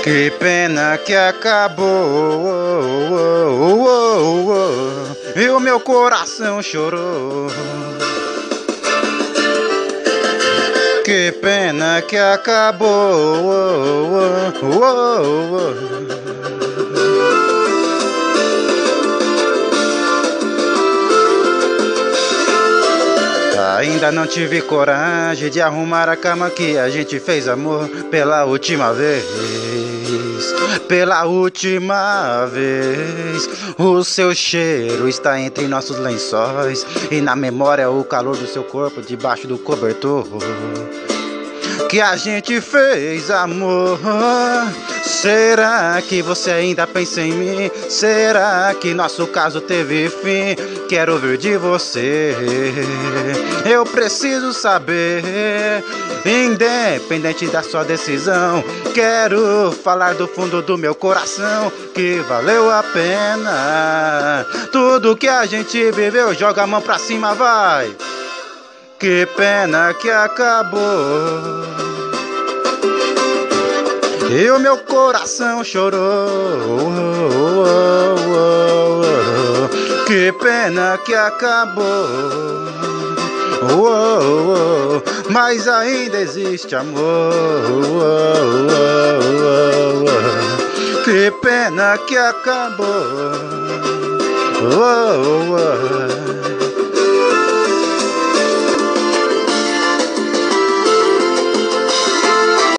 Que pena que acabou, e o meu coração chorou. Que pena que acabou, Ainda não tive coragem de arrumar a cama que a gente fez amor pela última vez. Pela última vez. O seu cheiro está entre nossos lençóis e na memória o calor do seu corpo debaixo do cobertor que a gente fez amor. Será que você ainda pensa em mim? Será que nosso caso teve fim? Quero ouvir de você, eu preciso saber, independente da sua decisão. Quero falar do fundo do meu coração que valeu a pena tudo que a gente viveu. Joga a mão pra cima, vai. Que pena que acabou e o meu coração chorou. Que pena que acabou, mas ainda existe amor. Que pena que acabou.